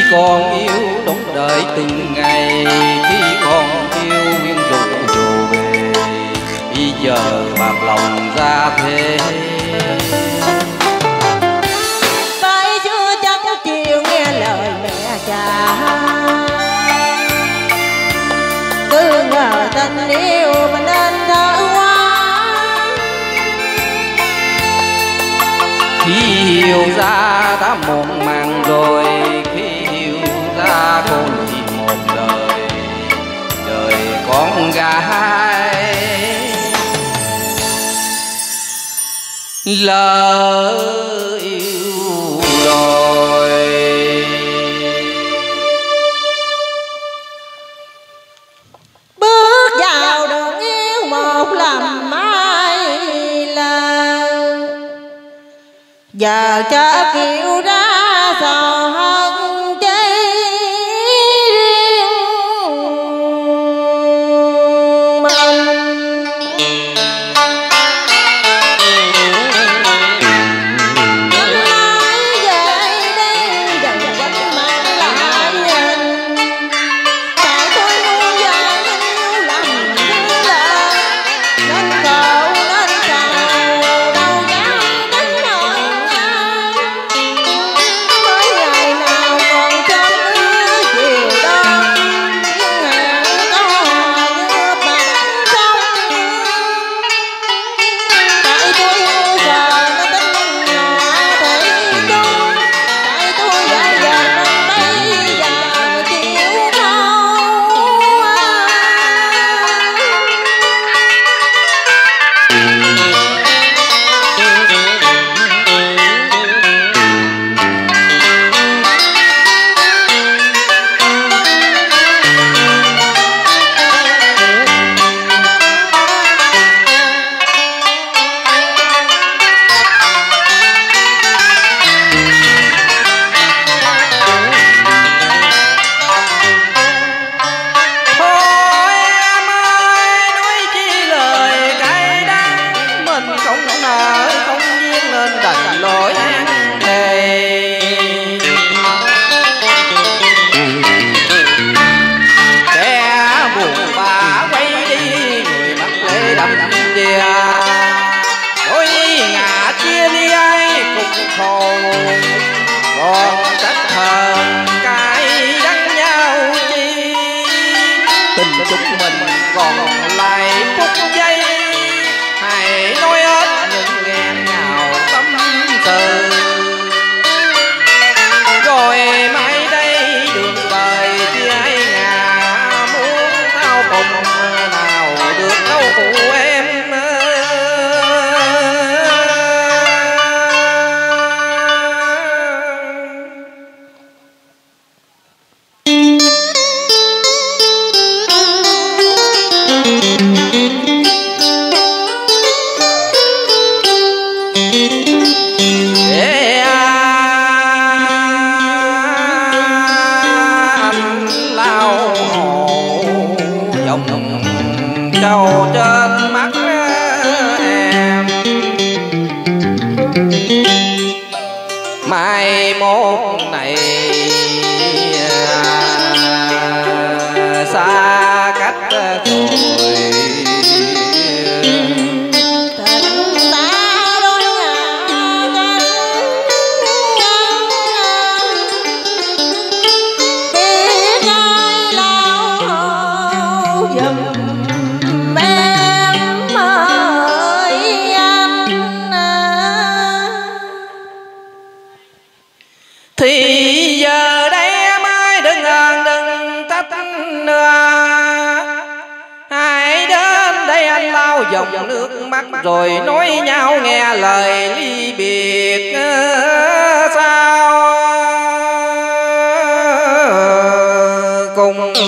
con yêu đón đợi từng ngày, khi con yêu nguyên rủ rồ về, bây giờ bạc lòng ra thế. Tay chưa chắc chịu nghe lời mẹ cha, cứ ngờ tình yêu mình nên thơ quá. Khi hiểu ra đã muộn màng rồi, khi hiểu ra cô lì một đời, đời con gái lỡ yêu rồi. Bước vào đường yêu một lần mai lần, giờ chớ kiệu ra sò hơn cháy riêng mình. Đôi ngã chia ly ai cùng khổ, còn trách thờn cái đắng nhau chi. Tình chúng mình còn lại phút giây, hãy nói hết những nghẹn ngào tâm sự. Rồi mai đây đường đời chia ai ngả, muốn thao cùng nào được đâu phụ em. Trâu trên mắt em, mai mốt này xa cách rồi. Thì giờ đây em ơi đừng trách nữa, hãy đến đây anh lau dòng nước mắt rồi nói nhau nghe lời ly biệt sao cùng.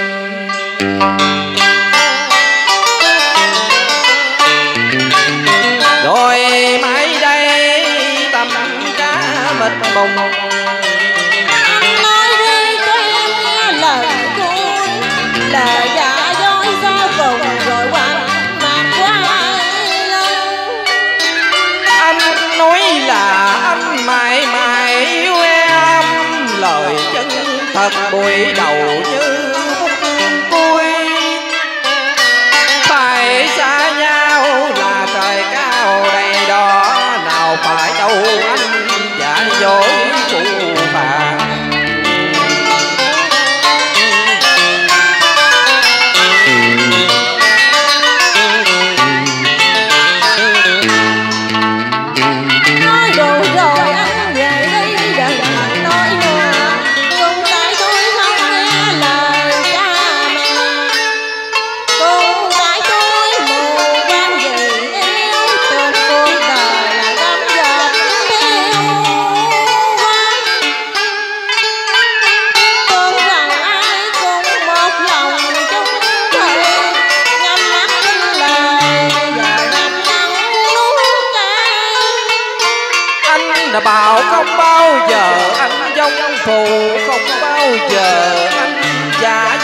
Rồi mai đây tâm cá mịt mùng, lời dạ dối sau cùng rồi quanh mặt quay lưng. Anh nói là anh mãi mãi yêu em, lời chân thật bụi đầu như cuối. Phải xa nhau là trời cao đầy đó, nào phải đâu anh giả dối phụ bạc. Bảo không bao giờ anh giống phù, không bao giờ anh giả